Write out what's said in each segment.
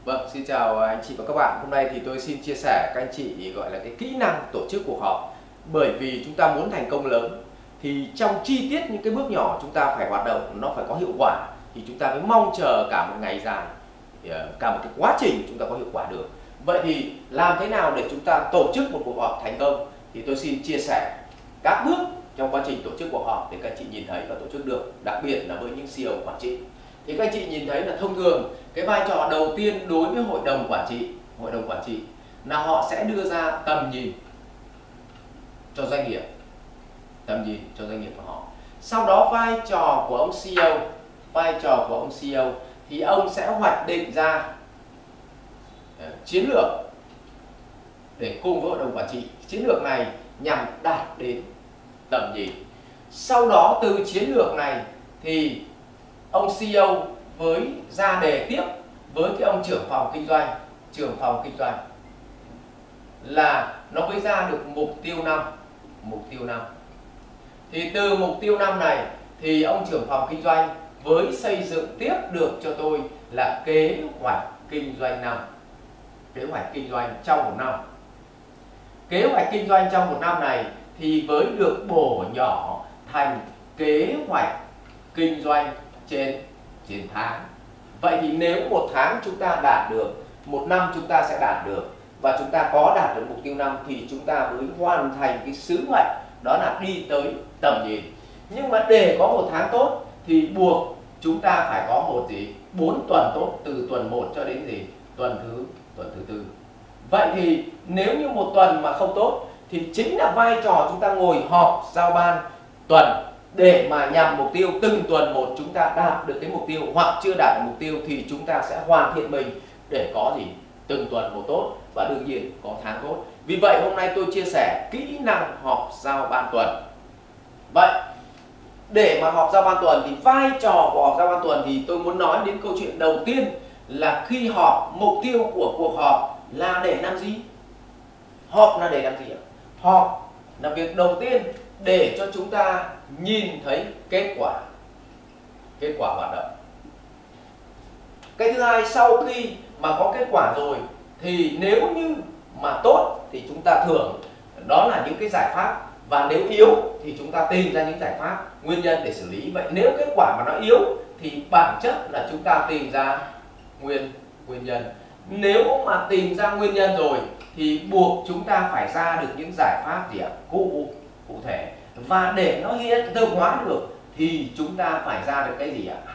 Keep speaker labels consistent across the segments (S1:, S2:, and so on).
S1: Vâng, xin chào anh chị và các bạn. Hôm nay thì tôi xin chia sẻ các anh chị gọi là cái kỹ năng tổ chức cuộc họp. Bởi vì chúng ta muốn thành công lớn thì trong chi tiết những cái bước nhỏ chúng ta phải hoạt động nó phải có hiệu quả, thì chúng ta mới mong chờ cả một ngày dài, cả một cái quá trình chúng ta có hiệu quả được. Vậy thì làm thế nào để chúng ta tổ chức một cuộc họp thành công? Thì tôi xin chia sẻ các bước trong quá trình tổ chức cuộc họp để các anh chị nhìn thấy và tổ chức được, đặc biệt là với những CEO quản trị. Thì các anh chị nhìn thấy là thông thường cái vai trò đầu tiên đối với hội đồng quản trị là họ sẽ đưa ra tầm nhìn cho doanh nghiệp, của họ. Sau đó vai trò của ông CEO thì ông sẽ hoạch định ra chiến lược để cùng với hội đồng quản trị. Chiến lược này nhằm đạt đến tầm nhìn. Sau đó từ chiến lược này thì ông CEO với ra đề tiếp với cái ông trưởng phòng kinh doanh là nó mới ra được mục tiêu năm. Thì từ mục tiêu năm này thì ông trưởng phòng kinh doanh với xây dựng tiếp được cho tôi là kế hoạch kinh doanh trong một năm. Kế hoạch kinh doanh trong một năm này thì với được bổ nhỏ thành kế hoạch kinh doanh trên tháng. Vậy thì nếu một tháng chúng ta đạt được, một năm chúng ta sẽ đạt được, và chúng ta có đạt được mục tiêu năm thì chúng ta mới hoàn thành cái sứ mệnh, đó là đi tới tầm nhìn. Nhưng mà để có một tháng tốt thì buộc chúng ta phải có một 4 tuần tốt, từ tuần 1 cho đến tuần thứ 4. Vậy thì nếu như một tuần mà không tốt thì chính là vai trò chúng ta ngồi họp giao ban tuần để mà nhằm mục tiêu từng tuần một chúng ta đạt được cái mục tiêu, hoặc chưa đạt được mục tiêu thì chúng ta sẽ hoàn thiện mình để có từng tuần một tốt, và đương nhiên có tháng tốt. Vì vậy hôm nay tôi chia sẻ kỹ năng họp giao ban tuần. Vậy để mà họp giao ban tuần thì vai trò của họp giao ban tuần thì tôi muốn nói đến câu chuyện đầu tiên là khi họp, mục tiêu của cuộc họp là để làm gì? Họp là để làm gì ạ? Họp là việc đầu tiên để cho chúng ta nhìn thấy kết quả hoạt động. Cái thứ hai, sau khi mà có kết quả rồi thì nếu như mà tốt thì chúng ta thường đó là những cái giải pháp, và nếu yếu thì chúng ta tìm ra những giải pháp, nguyên nhân để xử lý. Vậy nếu kết quả mà nó yếu thì bản chất là chúng ta tìm ra nguyên nhân. Nếu mà tìm ra nguyên nhân rồi thì buộc chúng ta phải ra được những giải pháp cụ thể, và để nó hiện thực hóa được thì chúng ta phải ra được cái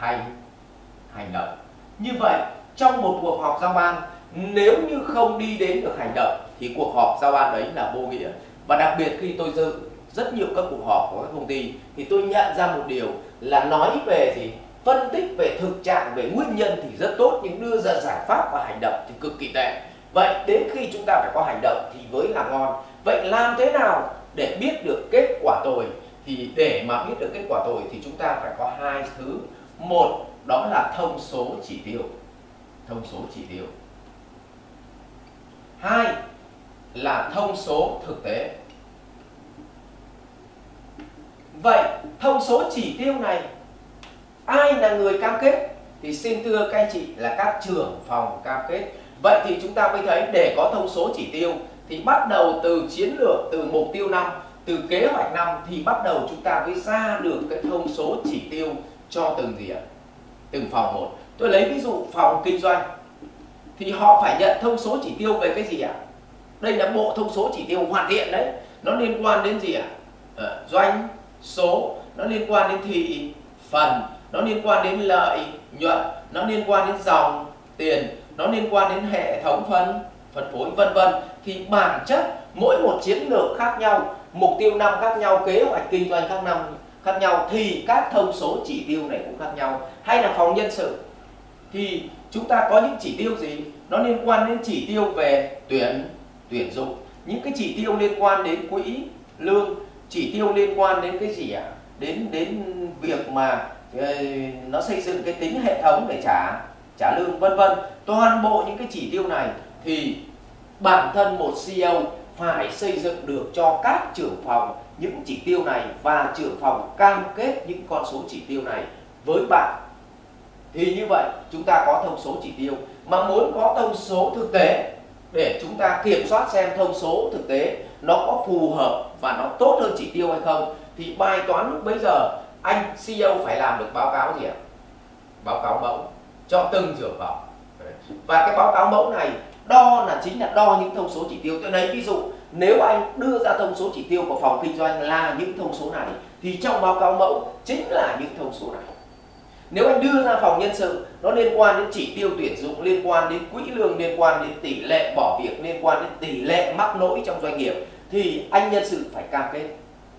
S1: hành động. Như vậy trong một cuộc họp giao ban, nếu như không đi đến được hành động thì cuộc họp giao ban đấy là vô nghĩa. Và đặc biệt khi tôi dự rất nhiều các cuộc họp của các công ty thì tôi nhận ra một điều là nói về phân tích về thực trạng, về nguyên nhân thì rất tốt, nhưng đưa ra giải pháp và hành động thì cực kỳ tệ. Vậy đến khi chúng ta phải có hành động thì mới là ngon. Vậy làm thế nào để biết được kết quả tồi? Thì để mà biết được kết quả tồi thì chúng ta phải có hai thứ. Một, đó là thông số chỉ tiêu. Hai là thông số thực tế. Vậy thông số chỉ tiêu này ai là người cam kết? Thì xin thưa các anh chị là các trưởng phòng cam kết. Vậy thì chúng ta mới thấy để có thông số chỉ tiêu thì bắt đầu từ chiến lược, từ mục tiêu năm, từ kế hoạch năm thì bắt đầu chúng ta mới ra được cái thông số chỉ tiêu cho từng phòng một. Tôi lấy ví dụ phòng kinh doanh thì họ phải nhận thông số chỉ tiêu về cái gì ạ? Đây là bộ thông số chỉ tiêu hoàn thiện đấy. Nó liên quan đến gì ạ? Doanh số, nó liên quan đến thị phần, nó liên quan đến lợi nhuận, nó liên quan đến dòng tiền, nó liên quan đến hệ thống phân phối, vân vân. Thì bản chất mỗi một chiến lược khác nhau, mục tiêu năm khác nhau, kế hoạch kinh doanh khác nhau thì các thông số chỉ tiêu này cũng khác nhau. Hay là phòng nhân sự thì chúng ta có những chỉ tiêu gì? Nó liên quan đến chỉ tiêu về tuyển dụng, những cái chỉ tiêu liên quan đến quỹ lương, chỉ tiêu liên quan đến cái gì ạ? Đến việc mà nó xây dựng cái tính hệ thống để trả lương, vân vân. Toàn bộ những cái chỉ tiêu này thì bản thân một CEO phải xây dựng được cho các trưởng phòng những chỉ tiêu này, và trưởng phòng cam kết những con số chỉ tiêu này với bạn Thì như vậy chúng ta có thông số chỉ tiêu, mà muốn có thông số thực tế để chúng ta kiểm soát xem thông số thực tế nó có phù hợp và nó tốt hơn chỉ tiêu hay không, thì bài toán lúc bấy giờ anh CEO phải làm được báo cáo gì ạ? Báo cáo mẫu cho từng trưởng phòng. Và cái báo cáo mẫu này đo là chính là đo những thông số chỉ tiêu. Tôi lấy ví dụ, nếu anh đưa ra thông số chỉ tiêu của phòng kinh doanh là những thông số này, thì trong báo cáo mẫu chính là những thông số này. Nếu anh đưa ra phòng nhân sự, nó liên quan đến chỉ tiêu tuyển dụng, liên quan đến quỹ lương, liên quan đến tỷ lệ bỏ việc, liên quan đến tỷ lệ mắc lỗi trong doanh nghiệp, thì anh nhân sự phải cam kết.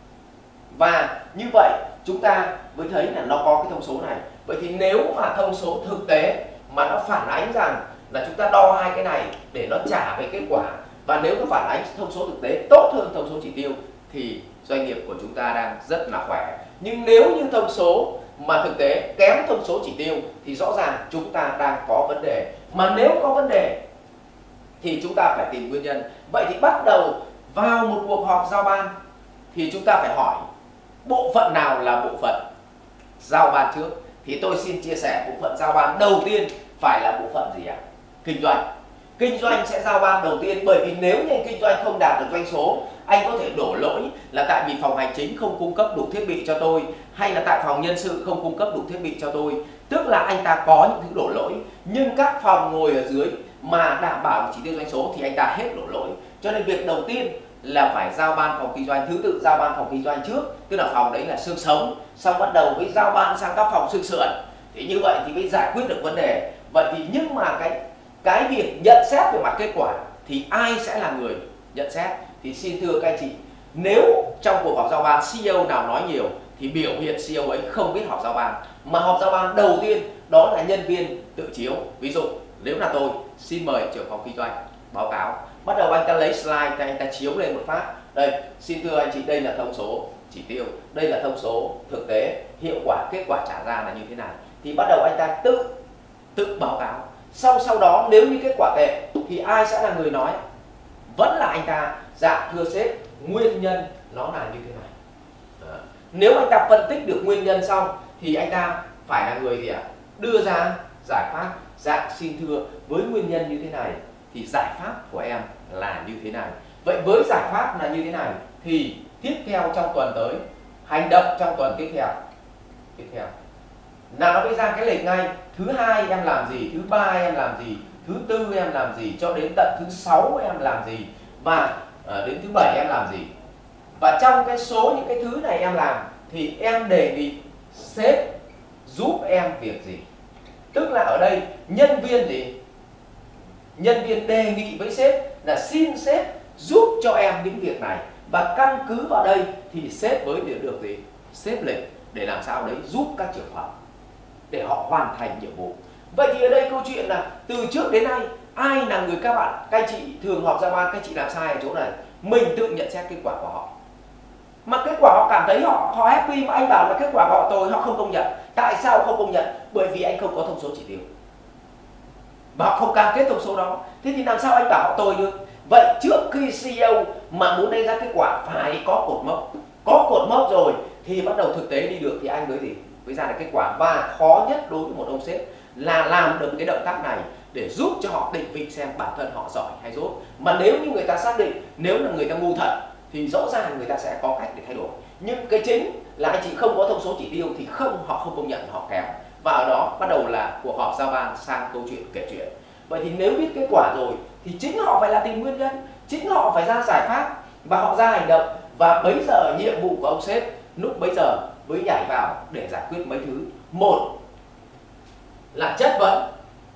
S1: Và như vậy chúng ta mới thấy là nó có cái thông số này. Vậy thì nếu mà thông số thực tế mà nó phản ánh rằng là chúng ta đo hai cái này để nó trả về kết quả, và nếu nó phản ánh thông số thực tế tốt hơn thông số chỉ tiêu, thì doanh nghiệp của chúng ta đang rất là khỏe. Nhưng nếu như thông số mà thực tế kém thông số chỉ tiêu thì rõ ràng chúng ta đang có vấn đề. Mà nếu có vấn đề thì chúng ta phải tìm nguyên nhân. Vậy thì bắt đầu vào một cuộc họp giao ban thì chúng ta phải hỏi bộ phận nào là bộ phận giao ban trước. Thì tôi xin chia sẻ bộ phận giao ban đầu tiên phải là bộ phận gì ạ? Kinh doanh. Kinh doanh sẽ giao ban đầu tiên, bởi vì nếu như kinh doanh không đạt được doanh số, anh có thể đổ lỗi là tại vì phòng hành chính không cung cấp đủ thiết bị cho tôi, hay là tại phòng nhân sự không cung cấp đủ thiết bị cho tôi. Tức là anh ta có những thứ đổ lỗi, nhưng các phòng ngồi ở dưới mà đảm bảo chỉ tiêu doanh số thì anh ta hết đổ lỗi. Cho nên việc đầu tiên là phải giao ban phòng kinh doanh, thứ tự giao ban phòng kinh doanh trước, tức là phòng đấy là xương sống, xong bắt đầu với giao ban sang các phòng xương sườn. Thì như vậy thì mới giải quyết được vấn đề. Vậy thì nhưng mà cái việc nhận xét về mặt kết quả thì ai sẽ là người nhận xét? Thì xin thưa các anh chị, nếu trong cuộc họp giao ban CEO nào nói nhiều thì biểu hiện CEO ấy không biết họp giao ban. Mà họp giao ban đầu tiên đó là nhân viên tự chiếu. Ví dụ nếu là tôi, xin mời trưởng phòng kinh doanh báo cáo. Bắt đầu anh ta lấy slide, anh ta chiếu lên một phát. Đây, xin thưa anh chị, đây là thông số chỉ tiêu, đây là thông số thực tế, hiệu quả, kết quả trả ra là như thế này. Thì bắt đầu anh ta tự báo cáo. Sau đó nếu như kết quả tệ thì ai sẽ là người nói? Vẫn là anh ta. Dạ thưa sếp, nguyên nhân nó là như thế này. Nếu anh ta phân tích được nguyên nhân xong thì anh ta phải là người gì ạ? Đưa ra giải pháp. Dạ xin thưa, với nguyên nhân như thế này thì giải pháp của em là như thế này. Vậy với giải pháp là như thế này thì tiếp theo trong tuần tới, hành động trong tuần tiếp theo là nó mới ra cái lịch ngay. Thứ hai em làm gì, thứ ba em làm gì, thứ tư em làm gì, cho đến tận thứ sáu em làm gì, và đến thứ bảy em làm gì. Và trong cái số những cái thứ này em làm thì em đề nghị sếp giúp em việc gì. Tức là ở đây nhân viên gì? Nhân viên đề nghị với sếp là xin sếp giúp cho em những việc này, và căn cứ vào đây thì sếp mới được gì? Xếp lịch để làm sao đấy giúp các trưởng phòng để họ hoàn thành nhiệm vụ. Vậy thì ở đây câu chuyện là từ trước đến nay ai là người các anh chị thường họp giao ban, các anh chị làm sai ở chỗ này, mình tự nhận xét kết quả của họ. Mà kết quả họ cảm thấy họ happy, mà anh bảo là kết quả của họ tồi, họ không công nhận. Tại sao không công nhận? Bởi vì anh không có thông số chỉ tiêu và họ không cam kết thông số đó. Thế thì làm sao anh bảo họ tồi được? Vậy trước khi CEO mà muốn đánh giá kết quả phải có cột mốc. Có cột mốc rồi thì bắt đầu thực tế đi được thì anh mới gì? Mới ra được kết quả. Và khó nhất đối với một ông sếp là làm được cái động tác này để giúp cho họ định vị xem bản thân họ giỏi hay dốt. Mà nếu như người ta xác định, nếu là người ta ngu thật thì rõ ràng người ta sẽ có cách để thay đổi. Nhưng cái chính là anh chị không có thông số chỉ tiêu thì họ không công nhận, họ kém. Và ở đó bắt đầu là cuộc họp giao ban sang câu chuyện kể chuyện. Vậy thì nếu biết kết quả rồi thì chính họ phải là tìm nguyên nhân, chính họ phải ra giải pháp và họ ra hành động. Và bấy giờ nhiệm vụ của ông sếp lúc bấy giờ mới nhảy vào để giải quyết mấy thứ. Một là chất vấn,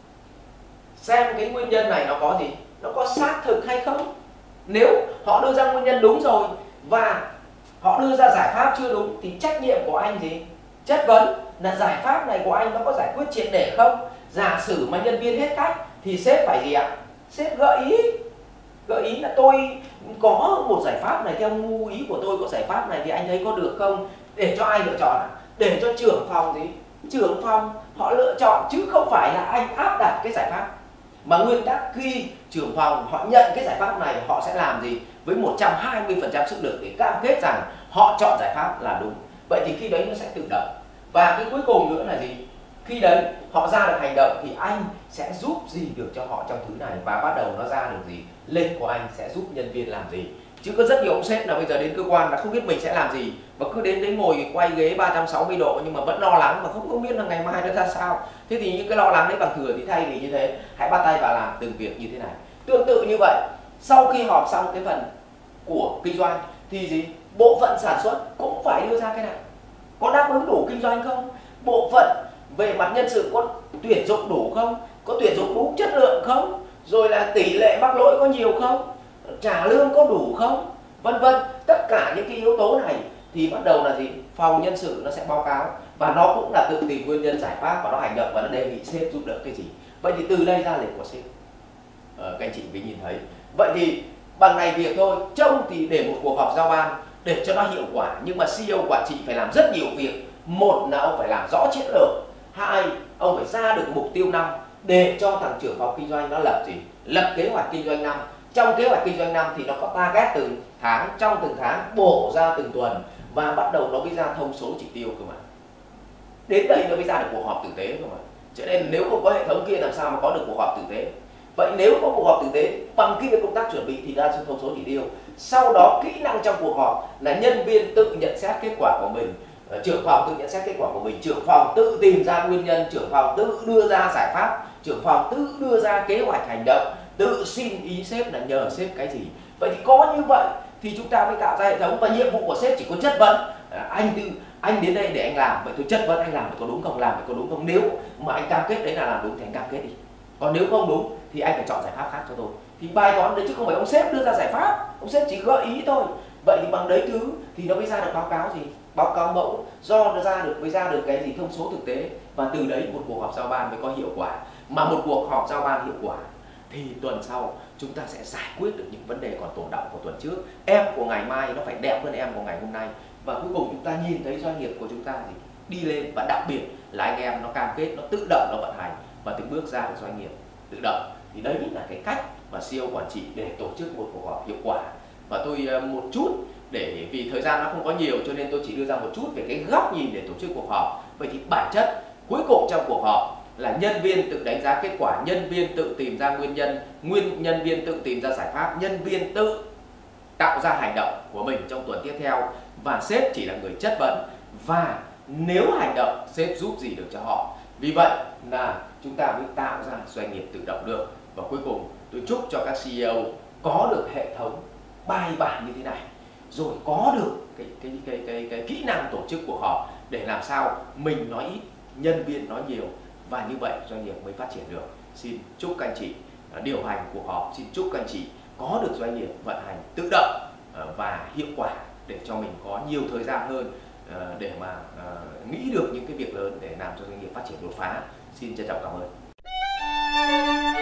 S1: xem cái nguyên nhân này nó có gì, nó có xác thực hay không. Nếu họ đưa ra nguyên nhân đúng rồi và họ đưa ra giải pháp chưa đúng thì trách nhiệm của anh gì? Chất vấn là giải pháp này của anh nó có giải quyết triệt để không. Giả sử mà nhân viên hết cách thì sếp phải gì ạ? Sếp gợi ý là tôi có một giải pháp này, theo ngu ý của tôi có giải pháp này thì anh thấy có được không? Để cho ai lựa chọn ạ? Để cho trưởng phòng gì? Trưởng phòng họ lựa chọn, chứ không phải là anh áp đặt cái giải pháp. Mà nguyên tắc khi trưởng phòng họ nhận cái giải pháp này, họ sẽ làm gì? Với 120% sức lực để cam kết rằng họ chọn giải pháp là đúng. Vậy thì khi đấy nó sẽ tự động. Và cái cuối cùng nữa là gì? Khi đấy họ ra được hành động thì anh sẽ giúp gì được cho họ trong thứ này, và bắt đầu nó ra được gì, lịch của anh sẽ giúp nhân viên làm gì. Chứ có rất nhiều ông sếp là bây giờ đến cơ quan là không biết mình sẽ làm gì, và cứ đến đấy ngồi quay ghế 360 độ nhưng mà vẫn lo lắng mà không biết là ngày mai nó ra sao. Thế thì những cái lo lắng đấy bằng thừa, thì thay vì như thế hãy bắt tay vào làm từng việc như thế này. Tương tự như vậy, sau khi họp xong cái phần của kinh doanh thì gì, bộ phận sản xuất cũng phải đưa ra cái này, có đáp ứng đủ kinh doanh không, bộ phận về mặt nhân sự có tuyển dụng đủ không, có tuyển dụng đúng chất lượng không, rồi là tỷ lệ mắc lỗi có nhiều không, trả lương có đủ không, vân vân. Tất cả những cái yếu tố này thì bắt đầu là gì, phòng nhân sự nó sẽ báo cáo, và nó cũng là tự tìm nguyên nhân giải pháp, và nó hành động và nó đề nghị sếp giúp đỡ cái gì. Vậy thì từ đây ra lịch của sếp, các anh chị mới nhìn thấy. Vậy thì bằng này việc thôi, trông thì để một cuộc họp giao ban để cho nó hiệu quả, nhưng mà CEO quản trị phải làm rất nhiều việc. Một là ông phải làm rõ chiến lược, hai ông phải ra được mục tiêu năm để cho thằng trưởng phòng kinh doanh nó lập gì, lập kế hoạch kinh doanh năm. Trong kế hoạch kinh doanh năm thì nó có target từng tháng, trong từng tháng bổ ra từng tuần, và bắt đầu nó mới ra thông số chỉ tiêu cơ mà. Đến đây nó mới ra được cuộc họp tử tế cơ mà. Cho nên nếu không có hệ thống kia làm sao mà có được cuộc họp tử tế. Vậy nếu có cuộc họp tử tế bằng kia công tác chuẩn bị thì ra thông số chỉ tiêu. Sau đó kỹ năng trong cuộc họp là nhân viên tự nhận xét kết quả của mình, trưởng phòng tự nhận xét kết quả của mình, trưởng phòng tự tìm ra nguyên nhân, trưởng phòng tự đưa ra giải pháp, trưởng phòng tự đưa ra kế hoạch hành động, tự xin ý sếp là nhờ sếp cái gì. Vậy thì có như vậy thì chúng ta mới tạo ra hệ thống, và nhiệm vụ của sếp chỉ có chất vấn. Anh đến đây để anh làm, vậy tôi chất vấn anh làm có đúng không, làm có đúng không. Nếu mà anh cam kết đấy là làm đúng thì anh cam kết đi, còn nếu không đúng thì anh phải chọn giải pháp khác cho tôi. Thì bài toán đấy chứ không phải ông sếp đưa ra giải pháp, ông sếp chỉ gợi ý thôi. Vậy thì bằng đấy thứ thì nó mới ra được báo cáo gì, báo cáo mẫu, do nó mới ra được cái gì, thông số thực tế, và từ đấy một cuộc họp giao ban mới có hiệu quả. Mà một cuộc họp giao ban hiệu quả thì tuần sau chúng ta sẽ giải quyết được những vấn đề còn tồn đọng của tuần trước. Em của ngày mai nó phải đẹp hơn em của ngày hôm nay, và cuối cùng chúng ta nhìn thấy doanh nghiệp của chúng ta gì, đi lên, và đặc biệt là anh em nó cam kết, nó tự động nó vận hành và từng bước ra được doanh nghiệp tự động. Thì đấy là cái cách mà CEO quản trị để tổ chức một cuộc họp hiệu quả. Và tôi một chút, để vì thời gian nó không có nhiều cho nên tôi chỉ đưa ra một chút về cái góc nhìn để tổ chức cuộc họp. Vậy thì bản chất cuối cùng trong cuộc họp là nhân viên tự đánh giá kết quả, nhân viên tự tìm ra nguyên nhân, nhân viên tự tìm ra giải pháp, nhân viên tự tạo ra hành động của mình trong tuần tiếp theo, và sếp chỉ là người chất vấn, và nếu hành động sếp giúp gì được cho họ. Vì vậy là chúng ta mới tạo ra doanh nghiệp tự động được. Và cuối cùng tôi chúc cho các CEO có được hệ thống bài bản như thế này, rồi có được cái kỹ năng tổ chức cuộc họp để làm sao mình nói ít, nhân viên nói nhiều, và như vậy doanh nghiệp mới phát triển được. Xin chúc các anh chị điều hành cuộc họp, xin chúc các anh chị có được doanh nghiệp vận hành tự động và hiệu quả, để cho mình có nhiều thời gian hơn để mà nghĩ được những cái việc lớn để làm cho doanh nghiệp phát triển đột phá. Xin trân trọng cảm ơn.